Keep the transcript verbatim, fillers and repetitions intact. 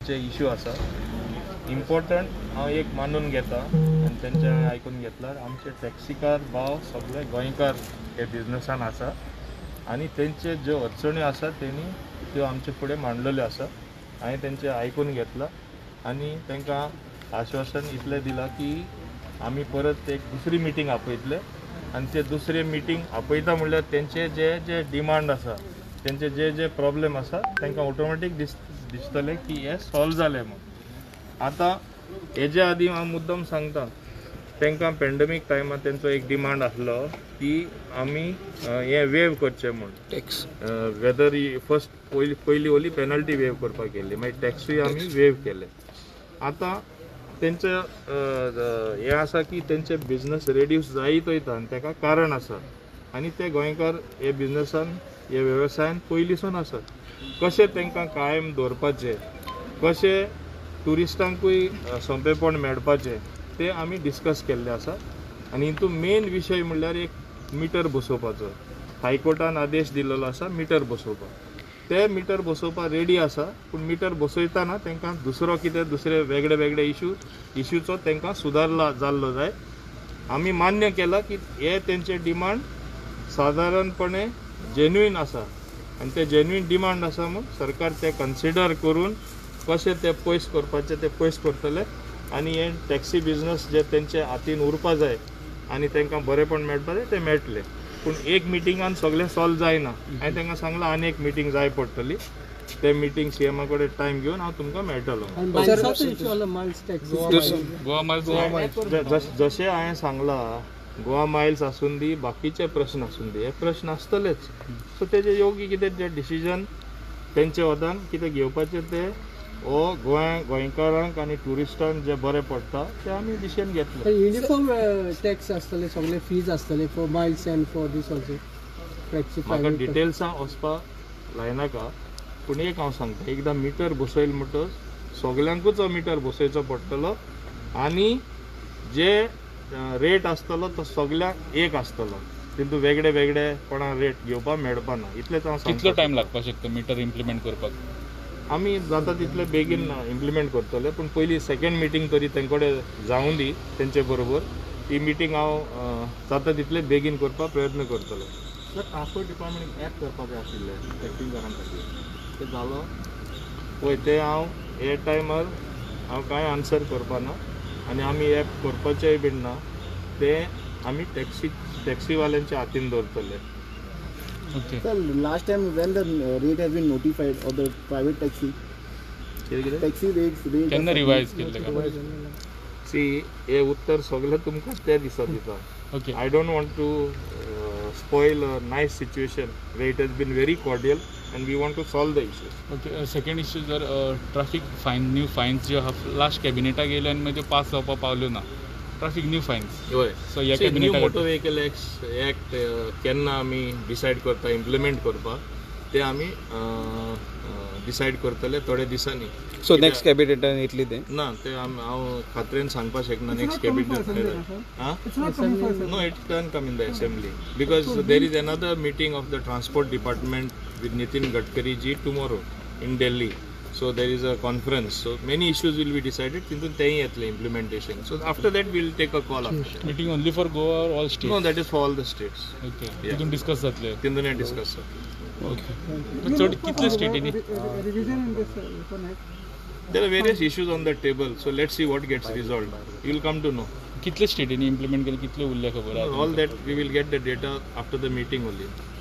जे इश्यू आसा इम्पॉर्टंट हांव एक मानून घेता आनी तेंचे आयकून घेतल्यार आमचे टॅक्सीकार भाव सगळे गोंयकार हे बिजनसान आसा आनी तेंचे ज्यो अडचणी आसा तेणी त्यो आमचे फुडें मांडलेल्यो आसा. हांवें तेंचे आयकून घेतला आनी तांकां आश्वासन इतलें दिलां की आमी परत एक दुसरी मिटींग आपयतले आनी ते दुसरे मिटींग आपयता म्हणल्यार तेंचे जे जे डिमांड आसा तेंचे जे जे प्रॉब्लेम आसा तांकां ऑटोमॅटीक दिस दिसतलें की हे सॉल्व जालें म्हूण. आतां हेजे आदीं हांव मुद्दम सांगता तांकां पॅन्डेमीक टायमार तेंचो एक डिमांड आसलो की आमी हे वेव करचे म्हूण टॅक्स वेदर फर्स्ट पयली पयली ओली पेनल्टी वेव करपाक केल्ली मागीर टॅक्सूय आमी वेव केले. आतां तेंचे हे आसा की तेंचे बिजनस रेड्यूस जायत वयता आनी ताका कारण आसा आनी ते गोंयकार हे बिजनसान हे वेवसायान पयलींसून आसात. कशें तांकां कायम दवरपाचें कशें ट्युरिस्टांकूय सोंपेपण मेळपाचें ते आमी डिस्कस केल्ले आसा आनी हितून मेन विशय म्हणल्यार एक मिटर बसोवपाचो. हायकोर्टान आदेश दिल्लो आसा मिटर बसोवपाक. ते मिटर बसोवपाक रेडी आसा पूण मिटर बसयतना तांकां दुसरो कितें दुसरे वेगळे वेगळे इश्यू इश्यूचो तांकां सुदारला जाल्लो जाय. आमी मान्य केला की हे तेंचे डिमांड सादारणपणे जेन्युइन आसा आनी ते जेन्युइन डिमांड आसा म्हूण सरकार ते कन्सिडर करून कशें ते पयस करपाचें ते पयस करतले आनी हे टॅक्सी बिजनस जे तेंचे हातीन उरपा जाय आनी तांकां बरेपण मेळटलें ते मेळटलें. पूण एक मिटिंगान सगळें सॉल्व जायना. हांवें तांकां सांगलां आनी एक मिटींग जाय पडटली. ते मिटींग सीएमा कडेन टायम घेवन हांव तुमकां मेळटलो. जशें हांवें सांगलां गोवा मायल्स आसून दी बाकीचे प्रश्न आसून दी हे प्रश्न आसतलेच. सो तेजे योग्य कितें जे डिसिजन तेंचे वतान कितें घेवपाचें ते हो गोंय गोंयकारांक आनी ट्युरिस्टांक जे बरें पडटा ते आमी डिसिजन घेतले. युनिफॉर्म टॅक्स आसतले सगळे फीज आसतले for miles and for these also. म्हाका डिटेल्सां वचपाक लायनाका पूण एक हांव सांगता एकदां मिटर बसयले म्हणटच सगल्यांकूच हो मिटर बसयचो पडटलो आनी जे रेट आसतलो तो सगळ्यांक एक आसतलो. तितून वेगळे वेगळे कोणाक रेट घेवपाक मेळपा ना. इतलेंच हांव सांगता. कितलो टायम लागपाक शकता मिटर इम्प्लिमेंट करपाक? आमी जाता तितले बेगीन इम्प्लिमेंट करतले पूण पयली सेकेंड मिटींग तरी तेंकडे जावूं दी तेंचे बरोबर. ही मिटींग हांव जाता तितले बेगीन करपाक प्रयत्न करतलो. सर ट्रान्सपोर्ट डिपार्टमेंट ॲप करपाक जाय आशिल्लें टॅक्सीकारां खातीर तें जालो पळय ते हांव हे टायमार हांव कांय आन्सर करपाना आनी आमी ॲप करपाचेंय बीन ना. ते आमी टॅक्सी टॅक्सीवाल्यांच्या हातीन दवरतले. Okay. Sir, last time when the rate has been notified of the private taxi, taxi rates rate can revise केले का? सी हे उत्तर सगळे तुमकां त्या दिसा दिता. Okay. I don't want to uh, spoil a nice situation where it has been very cordial and we want to solve the issues. Okay. Uh, second issue जर ट्रॅफिक फायन न्यू फायन्स जे last कॅबिनेटाक गेले आनी मागीर pass जावपाक पावल्यो ना. Traffic new fines. होय. सो ह्या न्यू कॅबिनेटाक मोटर व्हेकल एक्ट केन्ना आमी डिसायड करता इम्प्लिमेंट करपाक ते आमी डिसायड करतले थोड्या दिसांनी. सो नेक्स्ट कॅबिनेटान येतली ते ना ते हांव खात्रेन सांगपाक शकना next cabinet. No it can come in the assembly because there is another meeting of the transport department with Nitin Gadkari ji tomorrow in Delhi. So there is a conference. So many issues will be decided. तितून तेही येतले implementation. So after that we will take a call. After meeting only for Goa or all states? No, that is for all the states. Okay. तितून discuss जातले. तितून discuss जातले. Okay. चड कितले state नी? Revision in this report. There are various issues on the table. So let's see what gets resolved. You will come to know. कितले स्टेटीनी implement केले कितले उरले खबर? All that we will get the data after the meeting only.